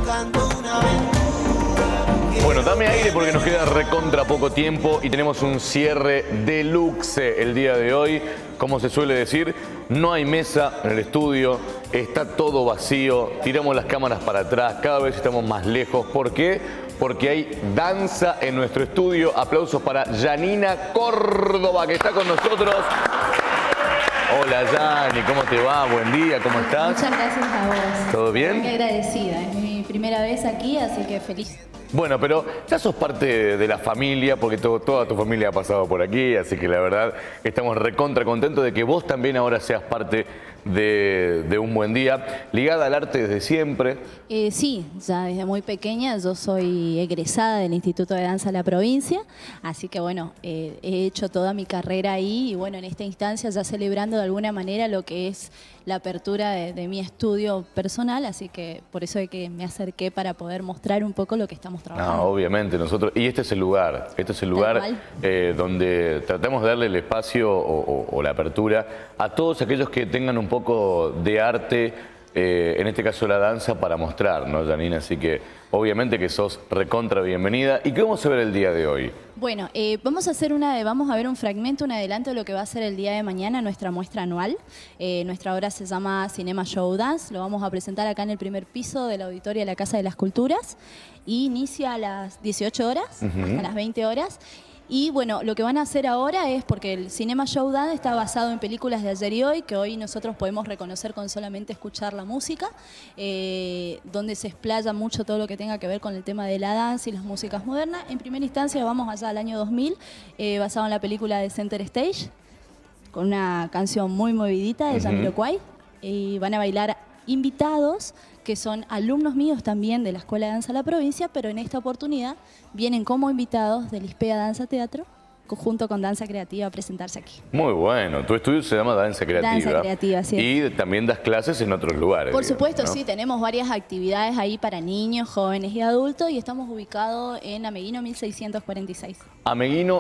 Bueno, dame aire porque nos queda recontra poco tiempo y tenemos un cierre deluxe el día de hoy. Como se suele decir, no hay mesa en el estudio, está todo vacío, tiramos las cámaras para atrás, cada vez estamos más lejos. ¿Por qué? Porque hay danza en nuestro estudio. Aplausos para Janina Córdoba, que está con nosotros. Hola, Yani, ¿cómo te va? Buen día, ¿cómo estás? Muchas gracias a vos. ¿Todo bien? Muy agradecida, es mi primera vez aquí, así que feliz. Bueno, pero ya sos parte de la familia, porque toda tu familia ha pasado por aquí, así que la verdad estamos recontra contentos de que vos también ahora seas parte de Un Buen Día, ligada al arte desde siempre. Sí, ya desde muy pequeña, yo soy egresada del Instituto de Danza de la provincia, así que bueno, he hecho toda mi carrera ahí y bueno, en esta instancia ya celebrando de alguna manera lo que es la apertura de mi estudio personal, así que por eso es que me acerqué para poder mostrar un poco lo que estamos trabajando. No, obviamente, nosotros, y este es el lugar donde tratamos de darle el espacio o la apertura a todos aquellos que tengan un poco de arte, en este caso la danza, para mostrar, ¿no, Janina? Así que obviamente que sos recontra bienvenida. ¿Y qué vamos a ver el día de hoy? Bueno, vamos a ver un fragmento, un adelanto de lo que va a ser el día de mañana, nuestra muestra anual. Nuestra obra se llama Cinema Show Dance, lo vamos a presentar acá en el primer piso del auditorio de la Casa de las Culturas. Y inicia a las 18 horas, hasta las 20 horas. Y bueno, lo que van a hacer ahora es, porque el Cinema Show Dance está basado en películas de ayer y hoy, que hoy nosotros podemos reconocer con solamente escuchar la música, donde se explaya mucho todo lo que tenga que ver con el tema de la danza y las músicas modernas. En primera instancia vamos allá al año 2000, basado en la película de Center Stage, con una canción muy movidita de Jamiroquai, y van a bailar invitados que son alumnos míos también de la Escuela de Danza de la Provincia, pero en esta oportunidad vienen como invitados del ISPEA Danza Teatro, junto con Danza Creativa, a presentarse aquí. Muy bueno. Tu estudio se llama Danza Creativa. Danza Creativa, sí. Y también das clases en otros lugares. Por supuesto, ¿no? sí. Tenemos varias actividades ahí para niños, jóvenes y adultos y estamos ubicados en Ameguino 1646. Ameguino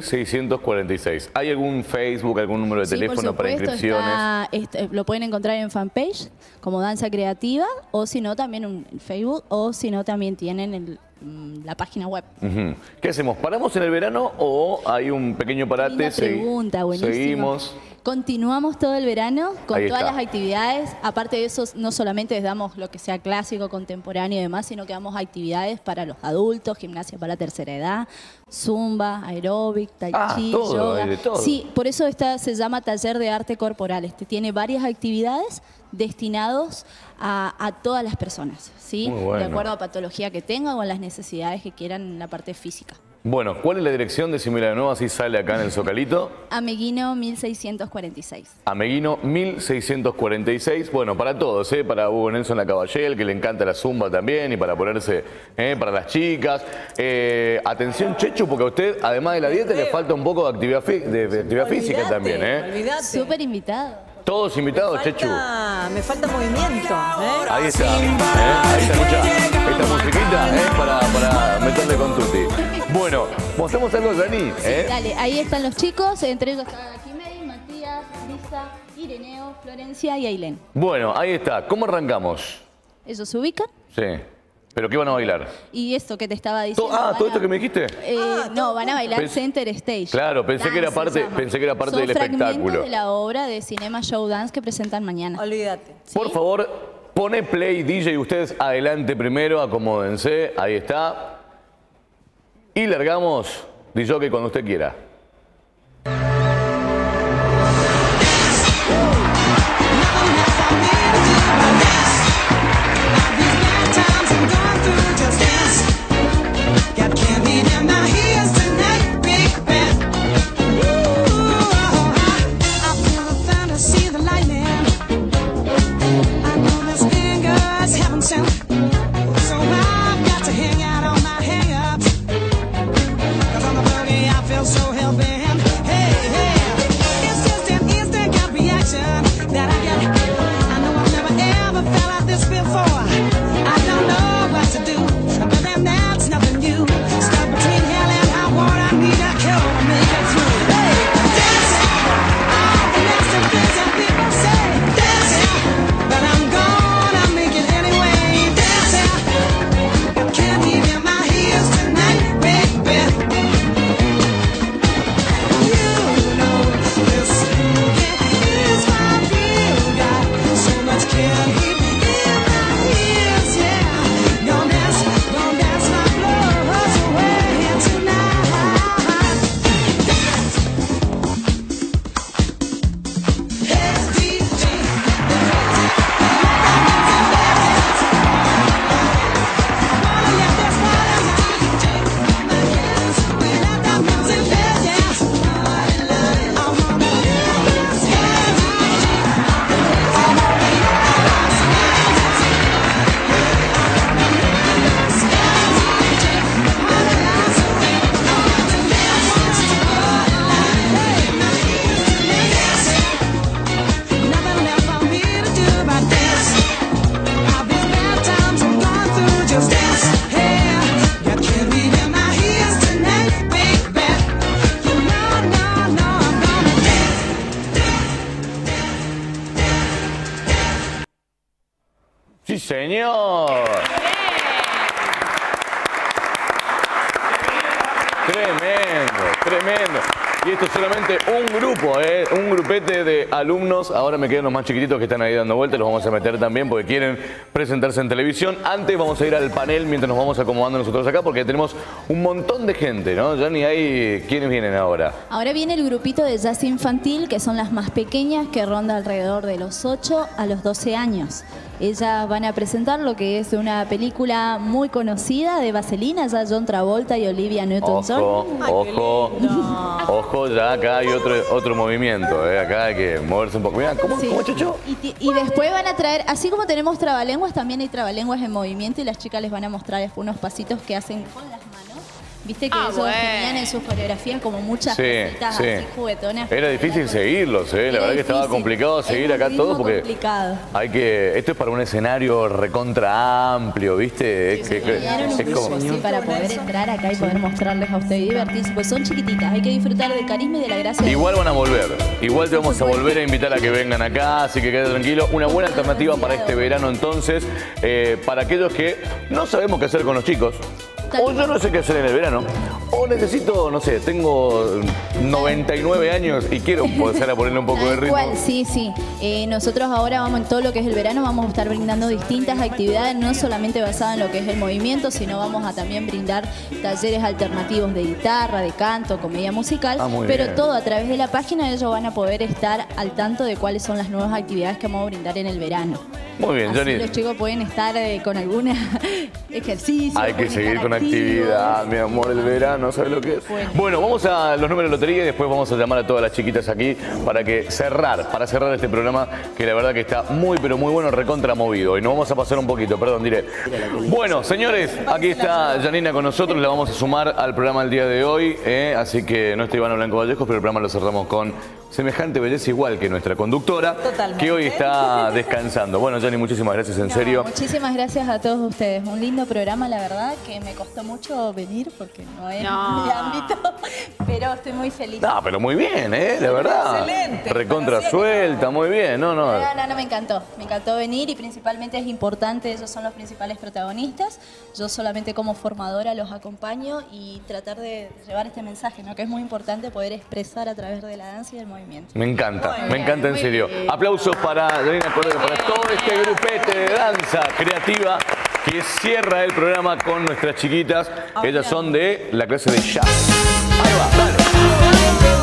1646. ¿Hay algún Facebook, algún número de teléfono para inscripciones? Lo pueden encontrar en fanpage como Danza Creativa, o si no también en Facebook, o si no también tienen la página web. ¿Qué hacemos? ¿Paramos en el verano o hay un pequeño parate? Linda pregunta, buenísimo. Seguimos. Continuamos todo el verano con todas las actividades. Aparte de eso, no solamente les damos lo que sea clásico, contemporáneo y demás, sino que damos actividades para los adultos, gimnasia para la tercera edad, zumba, aeróbic, tai chi, yoga. Todo. Sí, por eso esta se llama Taller de Arte Corporal. Tiene varias actividades destinados a todas las personas, ¿sí? Muy bueno. De acuerdo a patología que tengan o a las necesidades que quieran en la parte física. Bueno, ¿cuál es la dirección? Decímela de nuevo, así sale acá en el Zocalito. Ameguino 1646. Ameguino 1646. Bueno, para todos, para Hugo Nelson Lacaballel, que le encanta la zumba también, y para ponerse, para las chicas. Atención, Chechu, porque a usted, además de la dieta, le falta un poco de actividad, física también, Olvídate. Súper invitado. Todos invitados, Chechu. Me falta movimiento. Ahí está. Ahí está, escucha. Esta musiquita, para meterle con tutti. Bueno, mostramos algo, Dani. Dale, ahí están los chicos, entre ellos están Jimei, Matías, Lisa, Ireneo, Florencia y Ailén. Bueno, ahí está. ¿Cómo arrancamos? Ellos se ubican. Sí. ¿Pero qué van a bailar? Y esto que te estaba diciendo. ¿Todo esto que me dijiste? No, van a bailar Center Stage. Claro, pensé que era parte del espectáculo. Son fragmentos de la obra de Cinema Show Dance que presentan mañana. Olvídate. ¿Sí? Por favor, pone play, DJ, ustedes adelante primero, acomódense, ahí está. Y largamos, DJ, cuando usted quiera. So Junior. Tremendo, tremendo. Y esto es solamente un grupo, un grupete de alumnos. Ahora me quedan los más chiquititos que están ahí dando vueltas. Los vamos a meter también porque quieren presentarse en televisión. Antes vamos a ir al panel mientras nos vamos acomodando nosotros acá porque tenemos un montón de gente, ¿no? Ya ni hay... ¿Quiénes vienen ahora? Ahora viene el grupito de jazz infantil, que son las más pequeñas, que ronda alrededor de los 8 a los 12 años. Ellas van a presentar lo que es una película muy conocida de Vaselina, ya John Travolta y Olivia Newton-John. Ojo, ojo, ya acá hay otro movimiento, acá hay que moverse un poco. Mira, ¿cómo Chocho? Y después van a traer, así como tenemos trabalenguas, también hay trabalenguas en movimiento y las chicas les van a mostrar después unos pasitos que hacen con las manos. Viste que ellos tenían en sus coreografías como muchas cositas así juguetonas. Era difícil seguirlos, la verdad que estaba complicado seguir acá todo porque complicado. Hay que, esto es para un escenario recontra amplio, ¿viste? Para poder entrar acá y poder mostrarles a ustedes y divertirse, pues son chiquititas, hay que disfrutar del carisma y de la gracia. Igual van a volver, igual te vamos a volver a invitar a que vengan acá, así que quede tranquilo. Una buena alternativa para este verano entonces, para aquellos que no sabemos qué hacer con los chicos. O yo no sé qué hacer en el verano. O necesito, no sé, tengo 99 años y quiero empezar a ponerle un poco de ritmo. Sí. Nosotros ahora vamos en todo lo que es el verano, vamos a estar brindando distintas actividades, no solamente basadas en lo que es el movimiento, sino vamos a también brindar talleres alternativos de guitarra, de canto, comedia musical, pero todo a través de la página. Ellos van a poder estar al tanto de cuáles son las nuevas actividades que vamos a brindar en el verano. Muy bien, Johnny. Los chicos pueden estar con alguna ejercicio. Hay que seguir con actividad, mi amor, el verano, ¿sabes lo que es? Bueno, vamos a los números de lotería y después vamos a llamar a todas las chiquitas aquí para cerrar este programa que la verdad que está muy, pero muy bueno, recontra movido. Y nos vamos a pasar un poquito, perdón, diré. Bueno, señores, aquí está Janina con nosotros, la vamos a sumar al programa del día de hoy, así que no está Ivana Blanco Vallejos, pero el programa lo cerramos con semejante belleza igual que nuestra conductora, que hoy está descansando. Bueno, Jani, muchísimas gracias, en serio. Muchísimas gracias a todos ustedes. Un lindo programa, la verdad, que me costó mucho venir porque no es mi ámbito, pero estoy muy feliz. No, pero muy bien, la verdad. Excelente. Recontra suelta, muy bien. No, me encantó. Me encantó venir y principalmente es importante, ellos son los principales protagonistas. Yo solamente como formadora los acompaño y tratar de llevar este mensaje, ¿no? Que es muy importante poder expresar a través de la danza y del movimiento. Me encanta en serio. Aplausos para Janina Cordero, para todo este grupete de danza creativa que cierra el programa con nuestras chiquitas. Ellas son de la clase de jazz. Ahí va, dale.